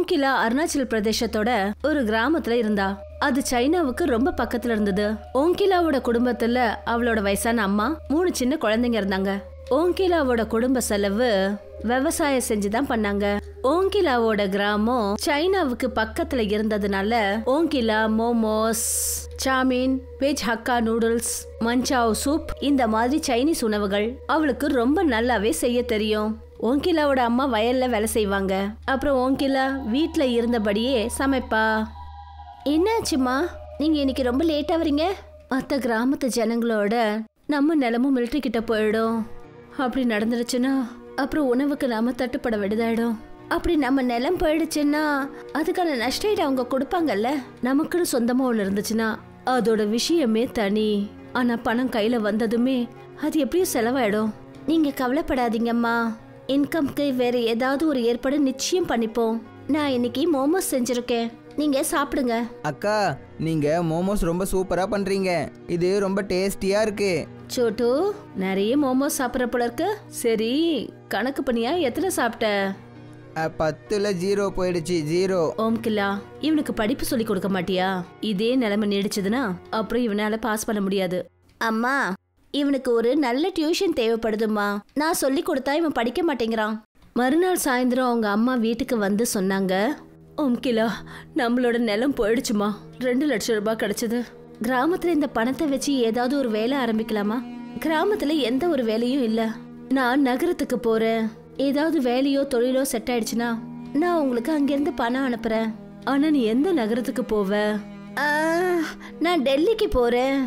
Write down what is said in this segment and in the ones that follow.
ஓம்கிலா அருணாச்சல் பிரதேசத்தோட ஒரு கிராமத்துல இருந்தா. அது சைனாவுக்கு ரொம்ப பக்கத்துல இருந்தது. ஓங்கிலாவோட குடும்பத்துல அவளோட வயசான அம்மா 3 சின்ன குழந்தைங்க இருந்தாங்க. ஓங்கிலாவோட குடும்ப செலவு விவசாயம் செஞ்சுதான் பண்ணாங்க. ஓங்கிலாவோட கிராமம் சைனாவுக்கு பக்கத்துல இருந்ததுனால ஓங்கிலா momos, chowmein, veg hakka noodles, manchow soup இந்த மாதிரி சைனீஸ் உணவுகள் அவளுக்கு ரொம்ப நல்லாவே செய்ய தெரியும். ஓங்கிலாவோட அம்மா வயல்ல வேலை செய்வாங்க. அப்புறம் ஓங்கிலா வீட்ல இருந்தபடியே சமைப்பா. என்னாச்சுமா, நீங்க இன்னைக்கு ரொம்ப லேட்டா வரீங்க? மற்ற கிராமத்து ஜனங்களோட நம்ம நிலமும் மிலிட்டரி கிட்ட போயிடும். அப்படி நடந்துருச்சுன்னா அப்புறம் உணவுக்கு நாம தட்டுப்பட வேண்டியதாயிடும். அப்படி நம்ம நிலம் போயிடுச்சுன்னா அதுக்கான நஷ்டஈடு அவங்க கொடுப்பாங்கல்ல. நமக்குன்னு சொந்தமா ஒண்ணு இருந்துச்சுன்னா அதோட விஷயமே தனி. ஆனா பணம் கையில வந்ததுமே அது எப்படியும் செலவாயிடும். நீங்க கவலைப்படாதீங்கம்மா, இன்கம்க்கு வேற ஏதாவது ஒரு ஏற்பாடு நிச்சயம் பண்ணிப்போம். நான் இன்னைக்கு மோமோஸ் செஞ்சிருக்கேன், நீங்க சாப்பிடுங்க. அக்கா, நீங்க மோமோஸ் ரொம்ப சூப்பரா பண்றீங்க. இது ரொம்ப டேஸ்டியா இருக்கு. சோட்டு, நிறைய மோமோஸ் சாப்பிட்ற போல இருக்கு. சரி, கணக்கு பண்ணியா எத்தனை சாப்பிட்ட? 10ல 0 போயிடுச்சு. 0. ஓம்கிலா, இவனுக்கு படிப்பு சொல்லி கொடுக்க மாட்டியா? இதே நிலைமை நீடிச்சதுன்னா அப்புறம் இவனால பாஸ் பண்ண முடியாது. அம்மா, இவனுக்கு ஒரு நல்ல டியூஷன் தேவைப்படுதுமா. நான் சொல்லி கொடுத்தா இவன் படிக்க மாட்டேங்கிறான். மறுநாள் சாயந்தரம் அவங்க அம்மா வீட்டுக்கு வந்து சொன்னாங்க, ஓம்கிலா, நம்மளோட நிலம் போயிடுச்சுமா. 2 லட்சம் ரூபாய் கிடைச்சது. கிராமத்துல இந்த பணத்தை வச்சு ஏதாவது ஒரு வேலை ஆரம்பிக்கலாமா? கிராமத்துல எந்த ஒரு வேலையும் இல்ல. நான் நகரத்துக்கு போறேன். ஏதாவது வேலையோ தொழிலோ செட் ஆயிடுச்சுன்னா நான் உங்களுக்கு அங்கிருந்து பணம் அனுப்புறேன். ஆனா நீ எந்த நகரத்துக்கு போவ? நான் டெல்லிக்கு போறேன்.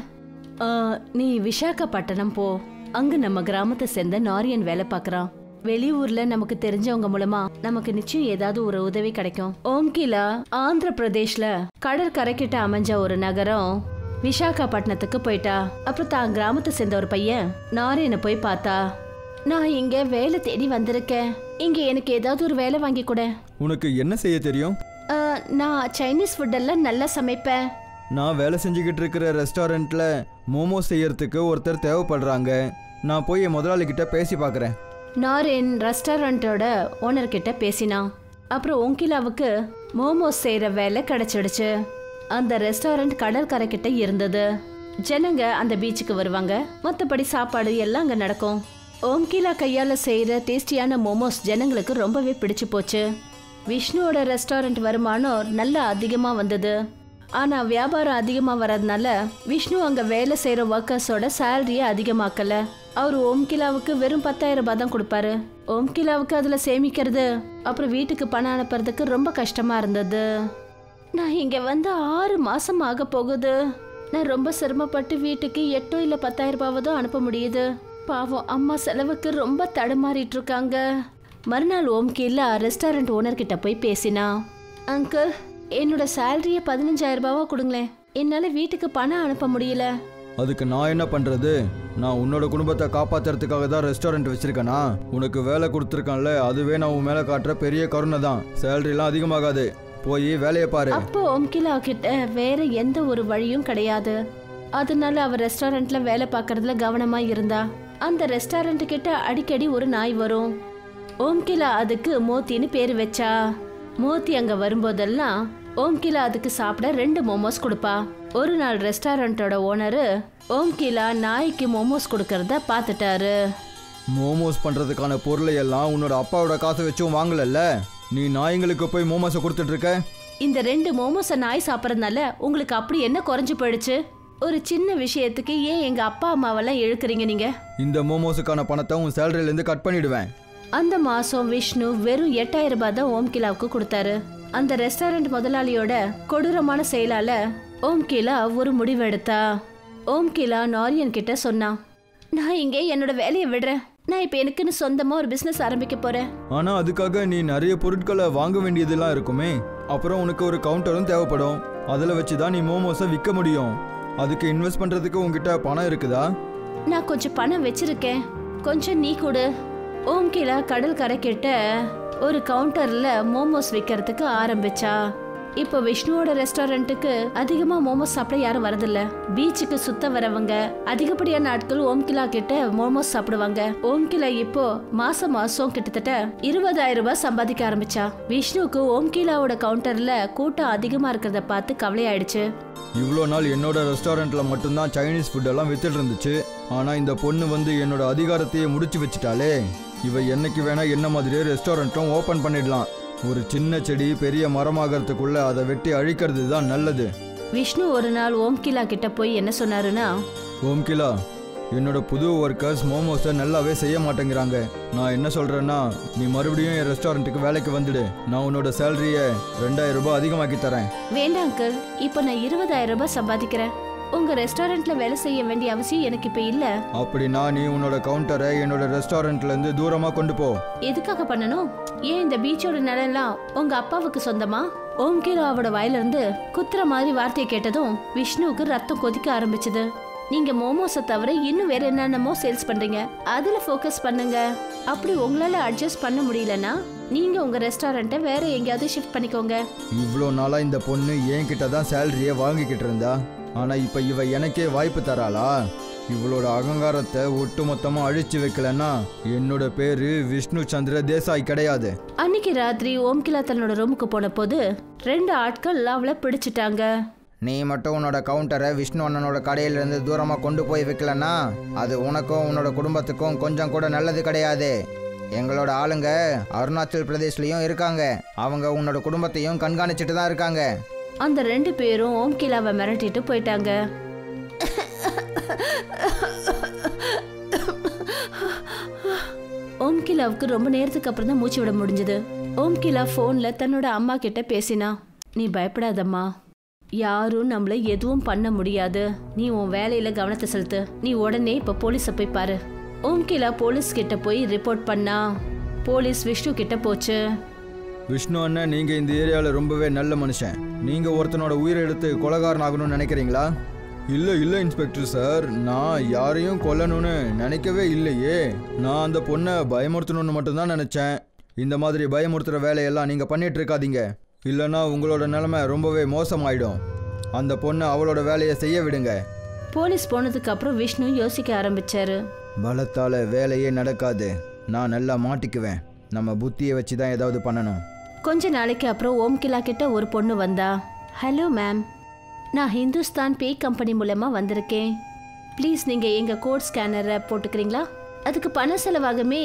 நீ விசாகப்பட்டினம் போ. அங்க நம்ம கிராமத்தை சேர்ந்த நாரியன் வேலை பாக்குறான். வெளியூர்ல நமக்கு தெரிஞ்சவங்க மூலமா நமக்கு நிச்சயம் ஏதாவது ஒரு உதவி கிடைக்கும். ஓம்கிலா ஆந்திர பிரதேஷ்ல கடற்கரை கிட்ட அமைஞ்ச ஒரு நகரம் விசாகப்பட்டினத்துக்கு போயிட்டா. அப்புறம் தான் கிராமத்தை சேர்ந்த ஒரு பையன் நாரியனை போய் பார்த்தா. நான் இங்க வேலை தேடி வந்திருக்கேன், இங்க எனக்கு ஏதாவது ஒரு வேலை வாங்கி கொடு. உனக்கு என்ன செய்ய தெரியும்? நான் சைனீஸ் ஃபுட் எல்லாம் நல்லா சமைப்பேன். நான் வேலை செஞ்சுக்கிட்டு இருக்கிற ரெஸ்டாரண்ட்ல மோமோஸ் செய்யறதுக்கு ஒருத்தர் தேவைப்படுறாங்க. நான் போய் என் முதலாளி கிட்ட பேசி பார்க்குறேன். நாரின் ரெஸ்டாரண்டோட ஓனர் கிட்ட பேசினான். அப்புறம் ஓங்கிலாவுக்கு மோமோஸ் செய்யற வேலை கிடைச்சிடுச்சு. அந்த ரெஸ்டாரண்ட் கடற்கரை கிட்ட இருந்தது. ஜனங்க அந்த பீச்சுக்கு வருவாங்க. மற்றபடி சாப்பாடு எல்லாம் அங்க நடக்கும். ஓம்கிலா கையால செய்யற டேஸ்டியான மோமோஸ் ஜனங்களுக்கு ரொம்பவே பிடிச்சு போச்சு. விஷ்ணுவோட ரெஸ்டாரண்ட் வருமானம் நல்லா அதிகமா வந்தது. ஆனா வியாபாரம் அதிகமா வர்றதுனால விஷ்ணு அங்க வேலை செய்யற ஒர்க்கர்ஸோட சேலரியை அதிகமாக்கல. அவர் ஓம்கிலாவுக்கு வெறும் 10,000 ரூபாய் தான் கொடுப்பாரு. ஓம்கிலாவுக்கு அதுல சேமிக்கிறது அப்புறம் வீட்டுக்கு பணம் அனுப்புறதுக்கு ரொம்ப கஷ்டமா இருந்தது. நான் இங்க வந்து 6 மாசம் ஆக போகுது. நான் ரொம்ப சிரமப்பட்டு வீட்டுக்கு 8 இல்ல 10,000 ரூபாய் தான் அனுப்ப முடியுது. பாவம், அம்மா செலவுக்கு ரொம்ப தடுமாறிட்டு இருக்காங்க. மறுநாள் ஓம்கிலா ரெஸ்டாரண்ட் ஓனர் கிட்ட போய் பேசினா. அங்கிள், என்னோட சேலரியை 15,000 ரூபாவா கொடுங்களேன். என்னால வீட்டுக்கு பணம் அனுப்ப முடியல. அதுக்கு நான் என்ன பண்றது? நான் உன்னோட குடும்பத்தை காப்பாத்துறதுக்காக தான் ரெஸ்டாரண்ட் வச்சிருக்கேனா? உனக்கு வேலை கொடுத்துருக்கான்ல, அதுவே நான் உன் மேல காட்டுற பெரிய கருணை தான். சேலரிலாம் அதிகமாகாது, போய் வேலையை பாரு. அப்போ ஓம்கிலா கிட்ட வேற எந்த ஒரு வழியும் கிடையாது. அதனால அவர் ரெஸ்டாரண்ட்ல வேலை பார்க்கறதுல கவனமா இருந்தா. அந்த ரெஸ்டாரண்ட் கிட்ட அடிக்கடி ஒரு நாய் வரும். ஓம்கிலா அதுக்கு மோத்தின்னு பேரு வச்சா. மோத்தி அங்க வரும்போதெல்லாம் ஓம்கிலா அதுக்கு சாப்பிட 2 மோமோஸ் கொடுப்பா. ஒரு நாள் ரெஸ்டாரண்டோட ஓனரு ஓம்கிலா நாய்க்கு மோமோஸ் கொடுக்கறத பார்த்துட்டாரு. மோமோஸ் பண்றதுக்கான பொருளை எல்லாம் உன்னோட அப்பாவோட காசை வச்சும் வாங்கலல்ல, நீ நாய்ங்களுக்கு போய் மோமோஸை கொடுத்துட்டு இருக்க. இந்த 2 மோமோஸை நாய் சாப்பிட்றதுனால உங்களுக்கு அப்படி என்ன குறைஞ்சு போயிடுச்சு? ஒரு சின்ன விஷயத்துக்கு ஏன் எங்க அப்பா அம்மாவெல்லாம் இழுக்கிறீங்க நீங்க? இந்த மோமோஸுக்கான பணத்தை உன் சேலரியிலேருந்து கட் பண்ணிடுவேன். அந்த மாசம் விஷ்ணு வெறும் 8,000 ரூபாய் தான் ஓம்கிலாவுக்கு கொடுத்தாரு. அந்த ரெஸ்டாரண்ட் முதலாளியோட கொடூரமான செயலால ஓம்கிலா ஒரு முடிவு எடுத்தா. ஓம்கிலா நாரியன் கிட்ட சொன்னா, நான் இங்க என்னோட வேலையை விடுறேன். நான் இப்ப எனக்குன்னு சொந்தமா ஒரு பிசினஸ் ஆரம்பிக்க போறேன். ஆனா அதுக்காக நீ நிறைய பொருட்களை வாங்க வேண்டியதெல்லாம் இருக்குமே. அப்புறம் உனக்கு ஒரு கவுண்டரும் தேவைப்படும். அதில் வச்சுதான் நீ மோமோஸை விற்க முடியும். அதுக்கு இன்வெஸ்ட் பண்றதுக்கு உங்ககிட்ட பணம் இருக்குதா? நான் கொஞ்சம் பணம் வச்சிருக்கேன், கொஞ்சம் நீ கொடு. ஓம்கிலா கடல் கரை கிட்ட ஒரு கவுண்டர்ல மோமோஸ் விற்கிறதுக்கு ஆரம்பிச்சா. இப்போ விஷ்ணுவோட ரெஸ்டாரண்ட்டுக்கு அதிகமா மோமோஸ் சாப்பிட யாரும் வரதில்ல. பீச்சுக்கு சுத்த வரவங்க அதிகப்படியான ஆட்கள் ஓம்கிலா கிட்ட மோமோஸ் சாப்பிடுவாங்க. ஓம்கிலா இப்போ மாசம் கிட்டத்தட்ட 20,000 ரூபாய் சம்பாதிக்க ஆரம்பிச்சா. விஷ்ணுக்கு ஓம்கிலாவோட கவுண்டர்ல கூட்டம் அதிகமா இருக்கிறத பார்த்து கவலையாயிடுச்சு. இவ்வளோ நாள் என்னோட ரெஸ்டாரண்ட்டில் மட்டும்தான் சைனீஸ் ஃபுட்டெல்லாம் வித்துட்டு இருந்துச்சு. ஆனால் இந்த பொண்ணு வந்து என்னோட அதிகாரத்தையே முடிச்சு வச்சுட்டாலே. இவ என்னைக்கு வேணா என்ன மாதிரியே ரெஸ்டாரண்ட்டும் ஓப்பன் பண்ணிடலாம். ஒரு சின்ன செடி பெரிய மரமாகறதுக்குள்ள அதை வெட்டி அழிக்கிறது தான் நல்லது. விஷ்ணு ஒரு நாள் ஓம்கிலா கிட்ட போய் என்ன சொன்னாருன்னா, ஓம்கிலா, என்னோட புது ஒர்க்கர்ஸ் மோமோஸை நல்லாவே செய்ய மாட்டேங்கிறாங்க. நான் என்ன சொல்கிறேன்னா, நீ மறுபடியும் என் ரெஸ்டாரண்ட்டுக்கு வேலைக்கு வந்துடு. நான் உன்னோட சேலரியை 2,000 ரூபாய் அதிகமாக்கி தரேன். வேண்டாம் அங்கிள், இப்போ நான் 20,000 ரூபாய் சம்பாதிக்கிறேன். உங்க ரெஸ்டாரண்ட்ல வேலை செய்ய வேண்டிய அவசியம் எனக்கு இப்ப இல்ல. அப்படின்னா நீ உன்னோட கவுண்டரை என்னோட ரெஸ்டாரண்ட்ல இருந்து தூரமா கொண்டு போ. எதுக்காக பண்ணணும்? ஏன் இந்த பீச்சோட நிலம் உங்க அப்பாவுக்கு சொந்தமா? ஓம்கிலாவோட வாயில இருந்து குத்துற மாதிரி வார்த்தையை கேட்டதும் விஷ்ணுவுக்கு ரத்தம் கொதிக்க ஆரம்பிச்சது. நீங்க மோமோஸை தவிர இன்னும் வேற என்னென்னமோ சேல்ஸ் பண்றீங்க, அதுல ஃபோக்கஸ் பண்ணுங்க. அப்படி உங்களால அட்ஜஸ்ட் பண்ண முடியலன்னா நீங்க உங்க ரெஸ்டாரண்ட்டை வேற எங்கேயாவது ஷிஃப்ட் பண்ணிக்கோங்க. இவ்வளோ நாளா இந்த பொண்ணு என்கிட்ட தான் சேலரியை வாங்கிக்கிட்டு இருந்தா. ஆனா இப்ப இவ எனக்கே வாய்ப்பு தராளா? இவளோட அகங்காரத்தை ஒட்டு மொத்தமா அழிச்சு வைக்கலன்னா என்னோட பேரு விஷ்ணு சந்திர தேசாய் கிடையாது. அன்னைக்கு ராத்திரி ஓம்கிலா தன்னோட ரூமுக்கு போன போது 2 ஆட்கள் அவளை பிடிச்சிட்டாங்க. நீ மட்டும் உன்னோட கவுண்டரை விஷ்ணு அண்ணனோட கடையிலேருந்து தூரமாக கொண்டு போய் வைக்கலன்னா அது உனக்கும் உன்னோட குடும்பத்துக்கும் கொஞ்சம் கூட நல்லது கிடையாது. எங்களோட ஆளுங்க அருணாச்சல் பிரதேஷ்லேயும் இருக்காங்க. அவங்க உன்னோட குடும்பத்தையும் கண்காணிச்சுட்டு தான் இருக்காங்க. அந்த 2 பேரும் ஓம்கிலாவை மிரட்டிட்டு போயிட்டாங்க. ஓம்கிலாவுக்கு ரொம்ப நேரத்துக்கு அப்புறம் தான் மூச்சு விட முடிஞ்சது. ஓம்கிலா போன்ல தன்னோட அம்மா கிட்ட பேசினா, நீ பயப்படாதம்மா, யாரும் நம்மள எதுவும் பண்ண முடியாது. நீ உன் வேலையில கவனத்தை செலுத்து. நீ உடனே இப்ப போலீஸை போய் பாரு. ஓம்கிலா போலீஸ் கிட்ட போய் ரிப்போர்ட் பண்ணா. போலீஸ் விஷ்ணு கிட்ட போச்சு. விஷ்ணு அண்ணன், நீங்க இந்த ஏரியாவில் ரொம்பவே நல்ல மனுஷன். நீங்க ஒருத்தனோட உயிரை எடுத்து கொலைகாரன் ஆகணும்னு நினைக்கிறீங்களா? இல்லை இன்ஸ்பெக்டர் சார், நான் யாரையும் கொல்லணும்னு நினைக்கவே இல்லையே. நான் அந்த பொண்ணை பயமுறுத்தணும்னு மட்டும்தான் நினைச்சேன். இந்த மாதிரி பயமுறுத்துற வேலையெல்லாம் நீங்க பண்ணிட்டு இருக்காதீங்க, இல்லைன்னா உங்களோட நிலைமை ரொம்பவே மோசமாயிடும். அந்த பொண்ணை அவளோட வேலையை செய்ய விடுங்க. போலீஸ் போனதுக்கு அப்புறம் விஷ்ணு யோசிக்க ஆரம்பிச்சாரு. பலத்தால வேலையே நடக்காது. நான் நல்லா மாட்டிக்குவேன். நம்ம புத்தியை வச்சு தான் ஏதாவது பண்ணணும். கொஞ்ச நாளைக்கு அப்புறம் ஓம்கிலா கிட்ட ஒரு பொண்ணு வந்தா. ஹலோ மேம், நான் ஹிந்துஸ்தான் பே கம்பெனி மூலமா வந்திருக்கேன். ப்ளீஸ் நீங்க எங்க கோட் ஸ்கேனரை போட்டுக்கிறீங்களா? அதுக்கு பணம் செலவாகுமே.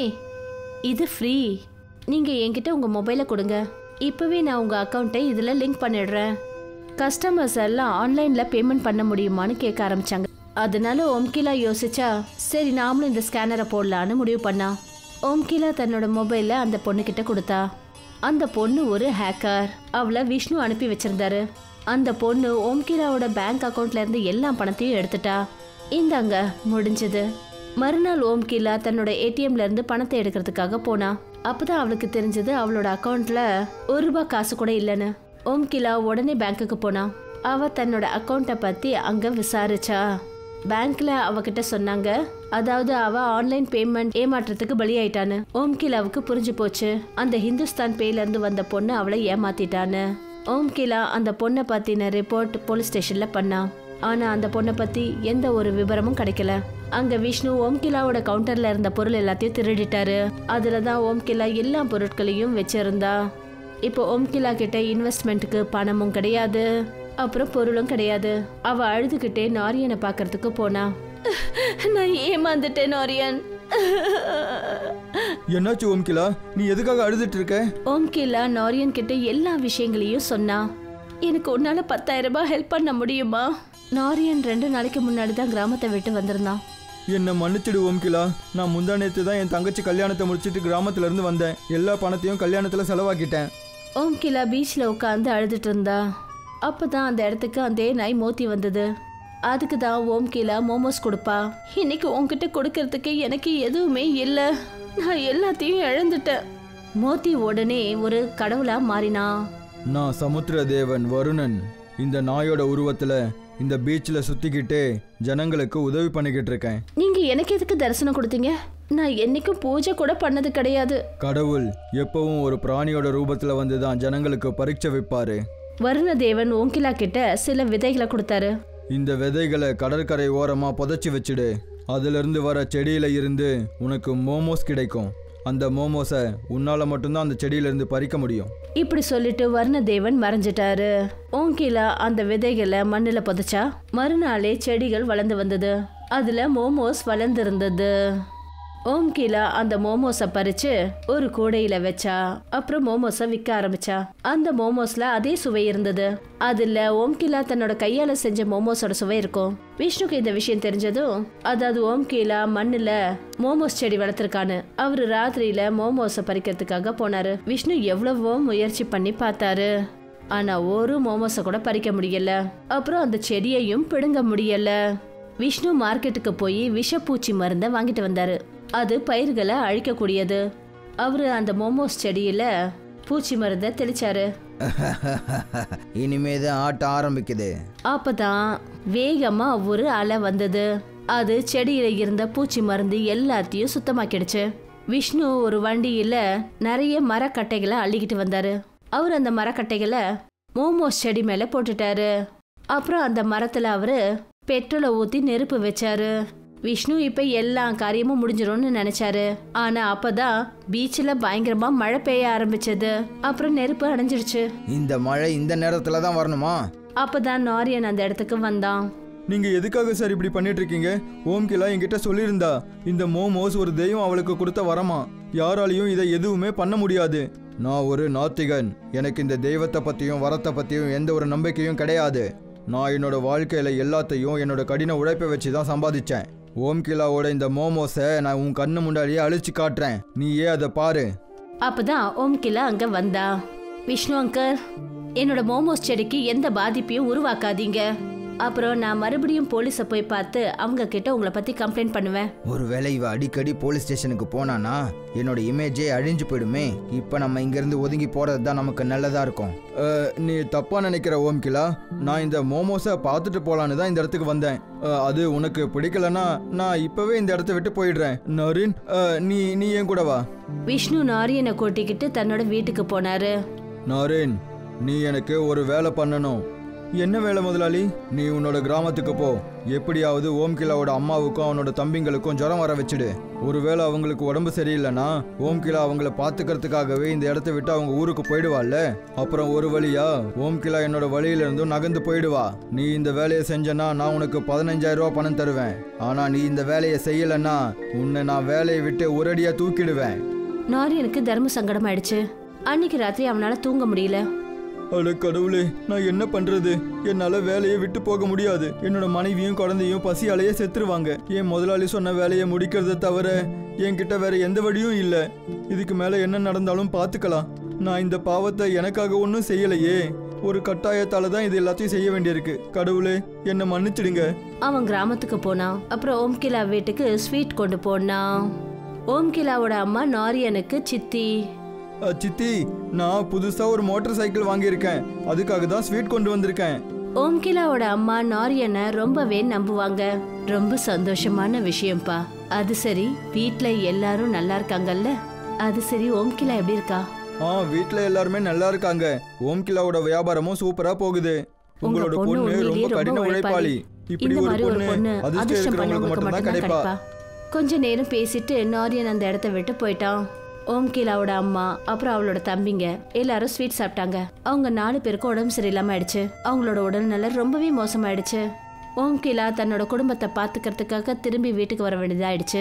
இது ஃப்ரீ. நீங்க என்கிட்ட உங்க மொபைலை கொடுங்க. இப்பவே நான் உங்க அக்கௌண்ட்டை இதுல லிங்க் பண்ணிடுறேன். கஸ்டமர்ஸ் எல்லாம் ஆன்லைன்ல பேமெண்ட் பண்ண முடியுமான்னு கேட்க ஆரம்பிச்சாங்க. அதனால ஓம்கிலா யோசிச்சா, சரி நாமளும் இந்த ஸ்கேனரை போடலான்னு முடிவு பண்ணா. ஓம்கிலா தன்னோட மொபைல அந்த பொண்ணு கிட்ட கொடுத்தா. அந்த பொண்ணு ஒரு ஹேக்கர். அவளை விஷ்ணு அனுப்பி வச்சிருந்தாரு. அந்த பொண்ணு ஓம்கிலாவோட பேங்க் அக்கௌண்ட்ல இருந்து எல்லா பணத்தையும் எடுத்துட்டா. இந்தாங்க, முடிஞ்சது. மறுநாள் ஓம்கிலா தன்னோட ஏடிஎம்ல இருந்து பணத்தை எடுக்கிறதுக்காக போனா. அப்பதான் அவளுக்கு தெரிஞ்சது அவளோட அக்கௌண்ட்ல ₹1 காசு கூட இல்லைன்னு. ஓம்கிலா உடனே பேங்க்குக்கு போனா. அவ தன்னோட அக்கௌண்ட்டை பத்தி அங்க விசாரிச்சா. பேங்க்ல அவகிட்ட சொன்னாங்க, அதாவது அவ ஆன்லைன் பேமெண்ட் ஏமாற்றத்துக்கு பலியாயிட்டான்னு. ஓம்கிலாவுக்கு புரிஞ்சு போச்சு, அந்த ஹிந்துஸ்தான் பேல இருந்து வந்த பொண்ணு அவளை ஏமாத்திட்டான்னு. ஓம்கிலா அந்த பொண்ணை பத்தின ரிப்போர்ட் போலீஸ் ஸ்டேஷன்ல பண்ணா. ஆனா அந்த பொண்ணை பத்தி எந்த ஒரு விவரமும் கிடைக்கல. அங்க விஷ்ணு ஓம்கிலாவோட கவுண்டர்ல இருந்த பொருள் எல்லாத்தையும் திருடிட்டாரு. அதுலதான் ஓம்கிலா எல்லா பொருட்களையும் வச்சிருந்தா. இப்போ ஓம்கிலா கிட்ட இன்வெஸ்ட்மெண்ட்டுக்கு பணமும் கிடையாது, அப்புறம் பொருளும் கிடையாது. அவ அழுதுகிட்டே நாரியனை பாக்கிறதுக்கு போனா. நான் ஏமாந்துட்டேன் நாரியன். என்னாச்சு ஓம்கிலா, நீ எதுக்காக அழுதுட்டு இருக்க? ஓம்கிலா நாரியன் கிட்ட எல்லா விஷயங்களையும் சொன்னா. எனக்கு உன்னால 10,000 ரூபாய் ஹெல்ப் பண்ண முடியுமா? நாரியன் 2 நாளைக்கு முன்னாடி தான் கிராமத்தை விட்டு வந்திருந்தான். என்ன மன்னிச்சிடு ஓம்கிலா, நான் முந்தா நேத்து தான் என் தங்கச்சி கல்யாணத்தை முடிச்சிட்டு கிராமத்துல இருந்து வந்தேன். எல்லா பணத்தையும் கல்யாணத்துல செலவாக்கிட்டேன். ஓம்கிலா பீச்ல உட்காந்து அழுதுட்டு இருந்தா. அப்பதான் அந்த இடத்துக்கு அந்த நாய் மோத்தி வந்தது. அதுக்கு தான் ஓம்கிலா மோமோஸ் கொடுப்பா. இன்னைக்கு உன்கிட்ட கொடுக்கறதுக்கு எனக்கு எதுவுமே இல்லை, நான் எல்லாத்தையும் இழந்துட்டேன். மோத்தி உடனே ஒரு கடவுளா மாறினா. நான் சமுத்திர தேவன் வருணன் இந்த நாயோட உருவத்துல இந்த பீச்ல சுத்திக்கிட்டு ஜனங்களுக்கு உதவி பண்ணிக்கிட்டு இருக்கேன். நீங்க எனக்கு எதுக்கு தரிசனம் கொடுத்தீங்க? நான் என்னைக்கும் பூஜை கூட பண்ணது கிடையாது. கடவுள் எப்பவும் ஒரு பிராணியோட ரூபத்துல வந்துதான் ஜனங்களுக்கு பரீட்சை வைப்பாரு. வருணதேவன் ஓங்கிலா கிட்ட சில விதைகளை கொடுத்தாரு. இந்த விதைகளை கடற்கரை ஓரமா புதைச்சி வச்சுடு. அதிலிருந்து வர செடியில இருந்து உனக்கு மோமோஸ் கிடைக்கும். அந்த மோமோஸை உன்னால மட்டும்தான் அந்த செடியிலிருந்து பறிக்க முடியும். இப்படி சொல்லிட்டு வருணதேவன் மறைஞ்சிட்டாரு. ஓங்கிலா அந்த விதைகளை மண்ணுல புதைச்சா மறுநாளே செடிகள் வளர்ந்து வந்தது. அதுல மோமோஸ் வளர்ந்து இருந்தது. ஓம்கிலா அந்த மோமோஸை பறிச்சு ஒரு கூடையில வச்சா. அப்புறம் மோமோஸை விற்க ஆரம்பிச்சா. அந்த மோமோஸ்ல அதே சுவை இருந்தது. அதுல ஓம்கிலா தன்னோட கையால செஞ்ச மோமோஸோட சுவை இருக்கும். விஷ்ணுக்கு இந்த விஷயம் தெரிஞ்சதும், அதாவது ஓம்கிலா மண்ணுல மோமோஸ் செடி வளர்த்திருக்கான்னு, அவரு ராத்திரியில மோமோஸை பறிக்கிறதுக்காக போனாரு. விஷ்ணு எவ்வளவோ முயற்சி பண்ணி பார்த்தாரு. ஆனா ஒரு மோமோஸை கூட பறிக்க முடியல. அப்புறம் அந்த செடியையும் பிடுங்க முடியல. விஷ்ணு மார்க்கெட்டுக்கு போய் விஷப்பூச்சி மருந்தை வாங்கிட்டு வந்தாரு. அது பயிர்களை அழிக்கக்கூடியது. அவரு அந்த மோமோஸ் செடியில பூச்சி மருந்தை தெளிச்சாரு. இனிமேதான் ஆட்டம் ஆரம்பிக்குது. அப்பதான் வேகமா ஒரு அலை வந்தது. அது செடியில இருந்த பூச்சி மருந்து எல்லாத்தையும் சுத்தமாக்கிடுச்சு. விஷ்ணு ஒரு வண்டியில நிறைய மரக்கட்டைகளை அள்ளிக்கிட்டு வந்தாரு. அவர் அந்த மரக்கட்டைகளை மோமோஸ் செடி மேல போட்டுட்டாரு. அப்புறம் அந்த மரத்துல அவரு பெட்ரோலை ஊத்தி நெருப்பு வச்சாரு. விஷ்ணு இப்ப எல்லா காரியமும் முடிஞ்சிடும்னு நினைச்சாரு. ஆனா அப்பதான் பீச்ல பயங்கரமா மழை பெய்ய ஆரம்பிச்சது. அப்புறம் நெருப்பு அடைஞ்சிடுச்சு. இந்த மழை இந்த நேரத்துல தான் வரணுமா? அப்பதான் நாரியன் அந்த இடத்துக்கு வந்தான். நீங்க எதுக்காக சார் இப்படி பண்ணிட்டு இருக்கீங்க? ஓம்கிலா என்கிட்ட சொல்லியிருந்தா இந்த மோமோஸ் ஒரு தெய்வம் அவளுக்கு கொடுத்த வரமா. யாராலையும் இதை எதுவுமே பண்ண முடியாது. நான் ஒரு நாத்திகன். எனக்கு இந்த தெய்வத்தை பத்தியும் வரத்தை பத்தியும் எந்த ஒரு நம்பிக்கையும் கிடையாது. நான் என்னோட வாழ்க்கையில எல்லாத்தையும் என்னோட கடின உழைப்பை வச்சு தான் சம்பாதிச்சேன். ஓம்கிலாவோட இந்த மோமோஸை நான் உன் கண்ணு முன்னாடியே அழிச்சு காட்டுறேன். நீயே அதை பாரு. அப்பதான் ஓம்கிலா அங்க வந்தா. விஷ்ணு அங்கர், என்னோட மோமோஸ் செடிக்கு எந்த பாதிப்பையும் உருவாக்காதீங்க. அப்புறம் நான் மறுபடியும் போலீஸை போய் பார்த்து அவங்க கிட்ட உங்களை பத்தி கம்ப்ளைண்ட் பண்ணுவேன். ஒருவேளை இவ அடிக்கடி போலீஸ் ஸ்டேஷனுக்கு போனானா என்னோட இமேஜே அழிஞ்சு போயிடுமே. இப்ப நம்ம இங்க இருந்து ஒதுங்கி போறது தான் நமக்கு நல்லதா இருக்கும். நீ தப்பா நினைக்கிற ஓம்கிலா. நான் இந்த மோமோஸை பார்த்துட்டு போலான்னு தான் இந்த இடத்துக்கு வந்தேன். அது உனக்கு பிடிக்கலன்னா நான் இப்பவே இந்த இடத்த விட்டு போயிடுறேன். நரீன், நீ ஏன் கூட வா. விஷ்ணு நாரியனை கூட்டிக்கிட்டு தன்னோட வீட்டுக்கு போனாரு. நரீன், நீ எனக்கு ஒரு வேலை பண்ணணும். என்ன வேலை முதலாளி? நீ உன்னோட கிராமத்துக்கு போ. எப்படியாவது ஓம்கிலாவோட அம்மாவுக்கும் அவனோட தம்பிங்களுக்கும் ஜுரம் வர வச்சுடு. ஒருவேளை அவங்களுக்கு உடம்பு சரியில்லைன்னா ஓம்கிலா அவங்கள பாத்துக்கிறதுக்காகவே இந்த இடத்த விட்டு அவங்க ஊருக்கு போயிடுவாள்ல. அப்புறம் ஒரு வழியா ஓம்கிலா என்னோட வழியிலிருந்தும் நகர்ந்து போயிடுவா. நீ இந்த வேலையை செஞ்சனா நான் உனக்கு 15,000 ரூபாய் பணம் தருவேன். ஆனா நீ இந்த வேலையை செய்யலன்னா உன்னை நான் வேலையை விட்டு ஒரடியா தூக்கிடுவேன். நாரியனுக்கு தர்ம சங்கடம் ஆயிடுச்சு. அன்னைக்கு ராத்திரி அவனால தூங்க முடியல. அட கடவுளே, நான் என்ன பண்றது? என்னால வேலையை விட்டு போக முடியாது. என்னோட மனைவியும் குழந்தையும் பசியாலேயே செத்துருவாங்க. என் முதலாளி சொன்ன வேலையை முடிக்கிறத தவிர என்கிட்ட வேற எந்த வழியும் இல்லை. இதுக்கு மேல என்ன நடந்தாலும் பார்த்துக்கலாம். நான் இந்த பாவத்தை எனக்காக ஒன்றும் செய்யலையே. ஒரு கட்டாயத்தால தான் இது எல்லாத்தையும் செய்ய வேண்டியிருக்கு. கடவுளே, என்னை மன்னிச்சிடுங்க. அவன் கிராமத்துக்கு போனான். அப்புறம் ஓம்கிலா வீட்டுக்கு ஸ்வீட் கொண்டு போனான். ஓம்கிலாவோட அம்மா நாரியனுக்கு சித்தி. சித்தி, நான் புதுசா ஒரு மோட்டார் சைக்கிள் வாங்கியிருக்கேன். அதுக்காக தான் ஸ்வீட் கொண்டு வந்திருக்கேன். ஓம்கிலாவோட அம்மா நாரியனை ரொம்பவே நம்புவாங்க. ரொம்ப சந்தோஷமான விஷயம்ப்பா. அது சரி, வீட்ல எல்லாரும் நல்லா இருக்காங்கல்ல? அது சரி, ஓம்கிலா எப்படி இருக்கா? வீட்ல எல்லாருமே நல்லா இருக்காங்க. ஓம்கிலாவோட வியாபாரமும் சூப்பரா போகுது. உங்களோட பொண்ணு ரொம்ப கடின உழைப்பாளி. இப்படி ஒரு பொண்ணு அதிர்ஷ்டம் இருக்கிறவங்களுக்கு மட்டும் தான் கிடைப்பா. கொஞ்ச நேரம் பேசிட்டு நாரியன் அந்த இடத்த விட்டு போயிட்டான். ஓம்கிலாவோட அம்மா அப்புறம் அவளோட தம்பிங்க எல்லாரும் ஸ்வீட் சாப்பிட்டாங்க. அவங்க 4 பேருக்கும் உடம்பு சரியில்லாம ஆயிடுச்சு. அவங்களோட உடல்நல ரொம்பவே மோசமாயிடுச்சு. ஓம்கிலா தன்னோட குடும்பத்தை பாத்துக்கிறதுக்காக திரும்பி வீட்டுக்கு வர வேண்டியதாயிடுச்சு.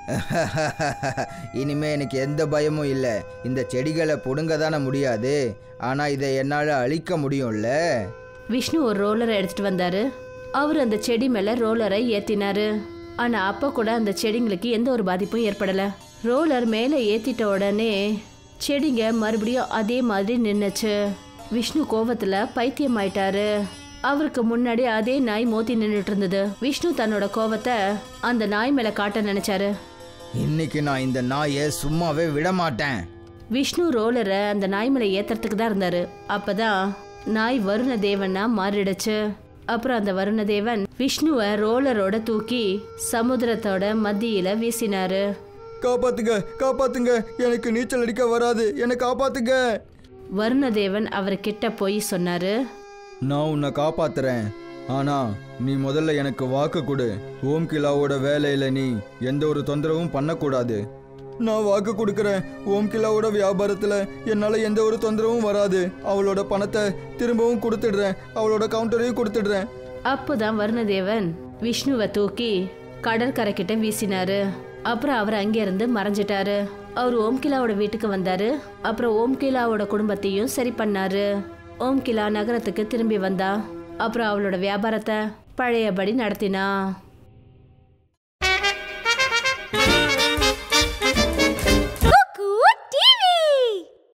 இனிமே எனக்கு எந்த பயமும் இல்லை. இந்த செடிகளை புடுங்க தானே முடியாது, ஆனா இதை என்னால அழிக்க முடியும்ல. விஷ்ணு ஒரு ரோலரை எடுத்துட்டு வந்தாரு. அவர் அந்த செடி மேல ரோலரை ஏத்தினாரு. ஆனா அப்ப கூட அந்த செடிங்களுக்கு எந்த ஒரு பாதிப்பும் ஏற்படல. ரோலர் மேலே ஏத்திட்ட உடனே செடிங்க மறுபடியும் அதே மாதிரி நின்னுச்சு. விஷ்ணு கோவத்துல பைத்தியம் ஆயிட்டாரு. அவருக்கு முன்னாடி அதே நாய் மோதி நின்றுட்டு இருந்தது. விஷ்ணு தன்னோட கோவத்தை அந்த நாய் மேல காட்ட நினைச்சாரு. இன்னைக்கு நான் இந்த நாயை சும்மாவே விட மாட்டேன். விஷ்ணு ரோலரை அந்த நாய் மேல ஏத்துறதுக்கு தான் இருந்தாரு. அப்பதான் நாய் வருணதேவனா மாறிடுச்சு. அப்புறம் அந்த வருணதேவன் விஷ்ணுவை ரோலரோட தூக்கி சமுத்திரத்தோட மத்தியில வீசினாரு. காப்பாத்துங்க, காப்பாத்துங்க, எனக்கு நீச்சல் அடிக்க வராது, என்னை காப்பாத்துங்க. வருணதேவன் அவர்கிட்ட போய் சொன்னாரு, நான் உன்னை காப்பாத்துறேன். ஆனா நீ முதல்ல எனக்கு வாக்கு கொடு. ஓம்கிலாவோட வேலையில நீ எந்த ஒரு தொந்தரவும் பண்ணக்கூடாது. நான் வாக்கு கொடுக்கறேன். ஓம்கிலாவோட வியாபாரத்துல என்னால எந்த ஒரு தொந்தரவும் வராது. அவளோட பணத்தை திரும்பவும் கொடுத்துடுறேன். அவளோட கவுண்டரையும் கொடுத்துடுறேன். அப்போதான் வருணதேவன் விஷ்ணுவை தூக்கி கடற்கரை கிட்ட வீசினாரு. அப்புறம் அவர் அங்கிருந்து மறைஞ்சிட்டாரு. அவர் ஓம்கிலாவோட வீட்டுக்கு வந்தாரு. அப்புறம் ஓம்கிலாவோட குடும்பத்தையும் சரி பண்ணாரு. ஓம்கிலா நகரத்துக்கு திரும்பி வந்தா. அப்புறம் அவளோட வியாபாரத்தை பழையபடி நடத்தினா.